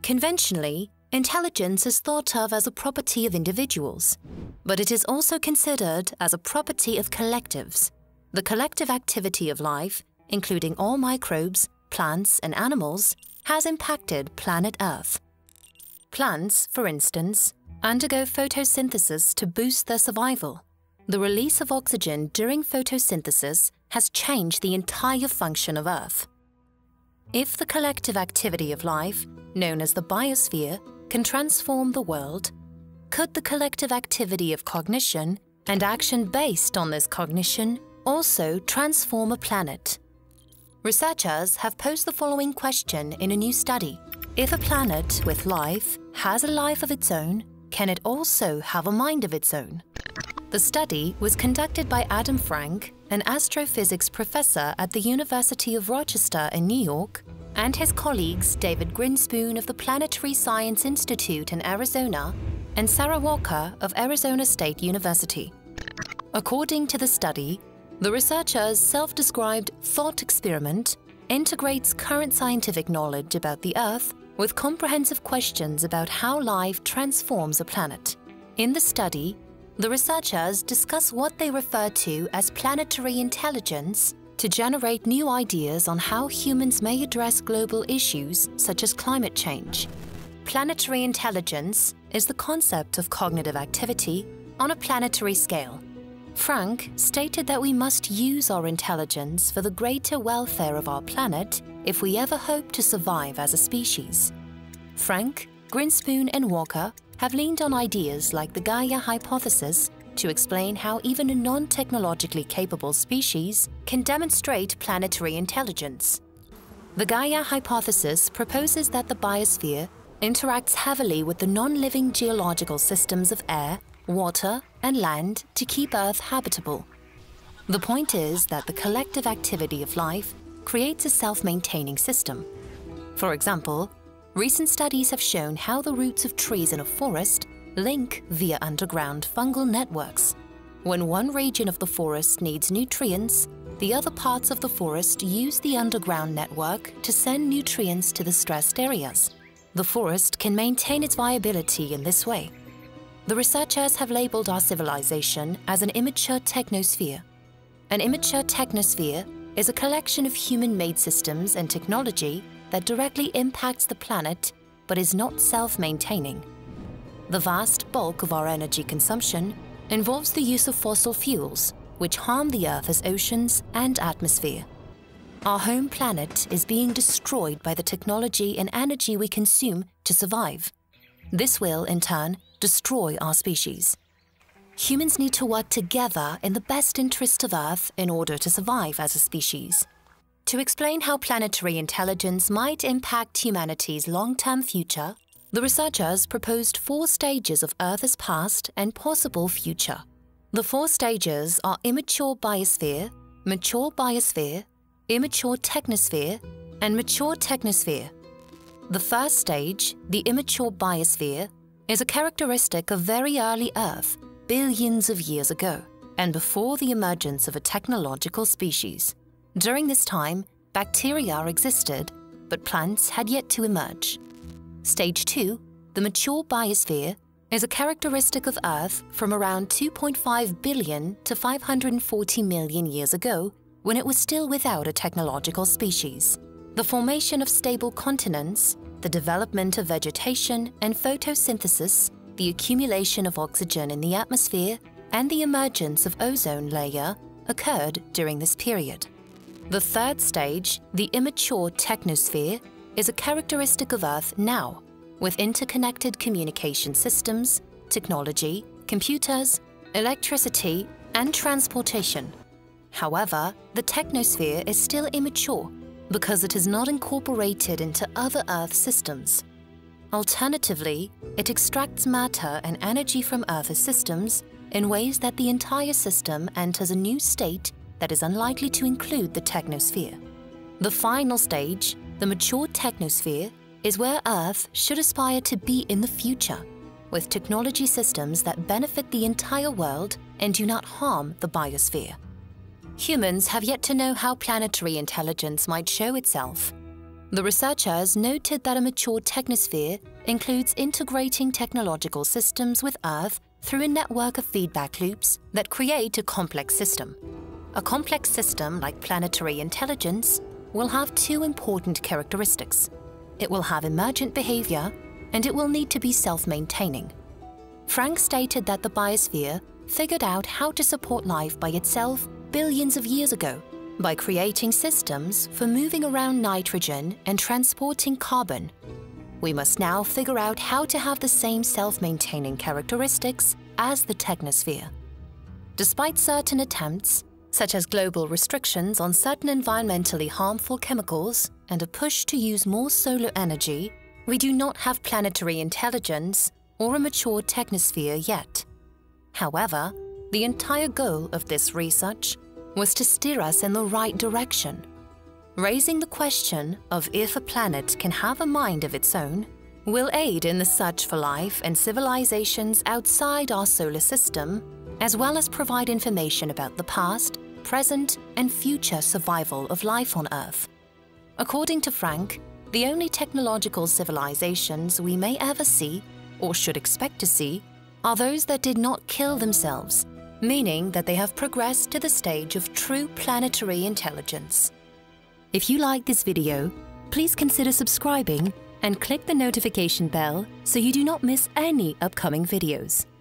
Conventionally, intelligence is thought of as a property of individuals, but it is also considered as a property of collectives. The collective activity of life, including all microbes, plants, and animals, has impacted planet Earth. Plants, for instance, undergo photosynthesis to boost their survival. The release of oxygen during photosynthesis has changed the entire function of Earth. If the collective activity of life, known as the biosphere, can transform the world, could the collective activity of cognition and action based on this cognition also transform a planet? Researchers have posed the following question in a new study. If a planet with life has a life of its own, can it also have a mind of its own? The study was conducted by Adam Frank, an astrophysics professor at the University of Rochester in New York, and his colleagues David Grinspoon of the Planetary Science Institute in Arizona and Sarah Walker of Arizona State University. According to the study, the researchers' self-described thought experiment integrates current scientific knowledge about the Earth with comprehensive questions about how life transforms a planet. In the study, the researchers discuss what they refer to as planetary intelligence to generate new ideas on how humans may address global issues such as climate change. Planetary intelligence is the concept of cognitive activity on a planetary scale. Frank stated that we must use our intelligence for the greater welfare of our planet if we ever hope to survive as a species. Frank, Grinspoon, and Walker have leaned on ideas like the Gaia hypothesis to explain how even a non-technologically capable species can demonstrate planetary intelligence. The Gaia hypothesis proposes that the biosphere interacts heavily with the non-living geological systems of air, water, and land to keep Earth habitable. The point is that the collective activity of life creates a self-maintaining system. For example, recent studies have shown how the roots of trees in a forest link via underground fungal networks. When one region of the forest needs nutrients, the other parts of the forest use the underground network to send nutrients to the stressed areas. The forest can maintain its viability in this way. The researchers have labeled our civilization as an immature technosphere. An immature technosphere is a collection of human-made systems and technology that directly impacts the planet but is not self-maintaining. The vast bulk of our energy consumption involves the use of fossil fuels, which harm the Earth's oceans and atmosphere. Our home planet is being destroyed by the technology and energy we consume to survive. This will, in turn, destroy our species. Humans need to work together in the best interest of Earth in order to survive as a species. To explain how planetary intelligence might impact humanity's long-term future, the researchers proposed 4 stages of Earth's past and possible future. The 4 stages are immature biosphere, mature biosphere, immature technosphere, and mature technosphere. The first stage, the immature biosphere, is a characteristic of very early Earth, billions of years ago, and before the emergence of a technological species. During this time, bacteria existed, but plants had yet to emerge. Stage 2, the mature biosphere, is a characteristic of Earth from around 2.5 billion to 540 million years ago, when it was still without a technological species. The formation of stable continents, the development of vegetation and photosynthesis, the accumulation of oxygen in the atmosphere, and the emergence of ozone layer occurred during this period. The third stage, the immature technosphere, is a characteristic of Earth now, with interconnected communication systems, technology, computers, electricity, and transportation. However, the technosphere is still immature because it is not incorporated into other Earth systems. Alternatively, it extracts matter and energy from Earth's systems in ways that the entire system enters a new state that is unlikely to include the technosphere. The final stage, the mature technosphere, is where Earth should aspire to be in the future, with technology systems that benefit the entire world and do not harm the biosphere. Humans have yet to know how planetary intelligence might show itself. The researchers noted that a mature technosphere includes integrating technological systems with Earth through a network of feedback loops that create a complex system. A complex system like planetary intelligence will have two important characteristics. It will have emergent behavior, and it will need to be self-maintaining. Frank stated that the biosphere figured out how to support life by itself billions of years ago by creating systems for moving around nitrogen and transporting carbon. We must now figure out how to have the same self-maintaining characteristics as the technosphere. Despite certain attempts, such as global restrictions on certain environmentally harmful chemicals and a push to use more solar energy, we do not have planetary intelligence or a mature technosphere yet. However, the entire goal of this research was to steer us in the right direction. Raising the question of if a planet can have a mind of its own will aid in the search for life and civilizations outside our solar system, as well as provide information about the past, present, and future survival of life on Earth. According to Frank, the only technological civilizations we may ever see, or should expect to see, are those that did not kill themselves, meaning that they have progressed to the stage of true planetary intelligence. If you like this video, please consider subscribing and click the notification bell so you do not miss any upcoming videos.